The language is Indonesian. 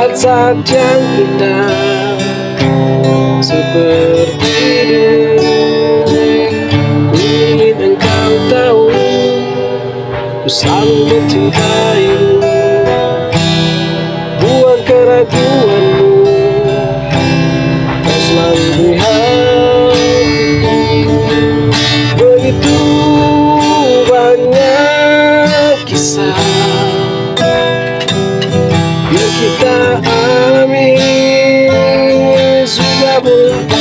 saat-saat yang indah seperti dulu. Ku ingin engkau tahu, ku selalu mencintaimu. Buang keraguanmu, kau selalu di hatiku. Begitu banyak kisah yang kita alami, sudah mulai